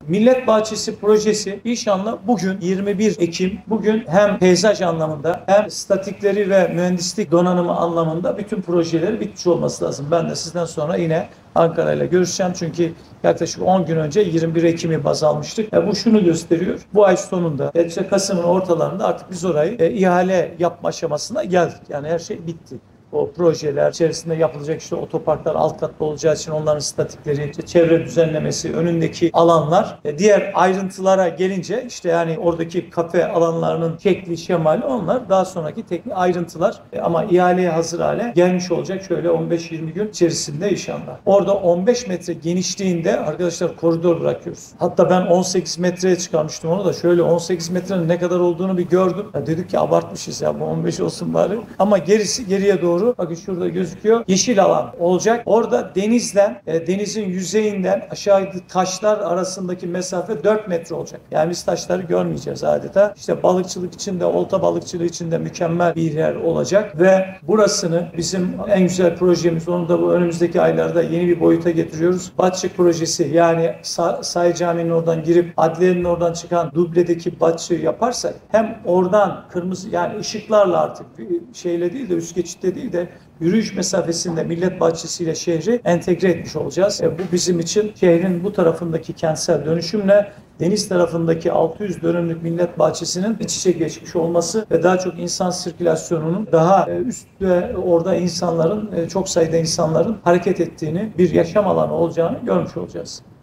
Millet Bahçesi projesi inşallah bugün 21 Ekim bugün hem peyzaj anlamında hem statikleri ve mühendislik donanımı anlamında bütün projeleri bitmiş olması lazım. Ben de sizden sonra yine Ankara ile görüşeceğim. Çünkü yaklaşık 10 gün önce 21 Ekim'i baz almıştık. Bu şunu gösteriyor. Bu ay sonunda, işte Kasım'ın ortalarında artık biz orayı ihale yapma aşamasına geldik. Yani her şey bitti. O projeler içerisinde yapılacak işte otoparklar alt katlı olacağı için onların statikleri, işte çevre düzenlemesi, önündeki alanlar, diğer ayrıntılara gelince işte yani oradaki kafe alanlarının şekli, şemali onlar daha sonraki teknik ayrıntılar ama ihaleye hazır hale gelmiş olacak şöyle 15-20 gün içerisinde inşallah. Orada 15 metre genişliğinde arkadaşlar koridor bırakıyoruz. Hatta ben 18 metreye çıkarmıştım onu da şöyle 18 metrenin ne kadar olduğunu bir gördüm. Ya dedik ki abartmışız ya bu 15 olsun bari. Ama gerisi geriye doğru bakın şurada gözüküyor. Yeşil alan olacak. Orada denizden, denizin yüzeyinden aşağı taşlar arasındaki mesafe 4 metre olacak. Yani biz taşları görmeyeceğiz adeta. İşte balıkçılık için de, olta balıkçılığı için de mükemmel bir yer olacak ve burasını bizim en güzel projemiz, onu da bu önümüzdeki aylarda yeni bir boyuta getiriyoruz. Batçık projesi yani Sahi Camii'nin oradan girip adliyenin oradan çıkan dubledeki Batçığı yaparsak hem oradan kırmızı yani ışıklarla artık şeyle değil de üst geçitte değil de yürüyüş mesafesinde Millet Bahçesi ile şehri entegre etmiş olacağız. Bu bizim için şehrin bu tarafındaki kentsel dönüşümle deniz tarafındaki 600 dönümlük Millet Bahçesi'nin iç içe geçmiş olması ve daha çok insan sirkülasyonunun daha üstte orada insanların çok sayıda insanların hareket ettiğini bir yaşam alanı olacağını görmüş olacağız.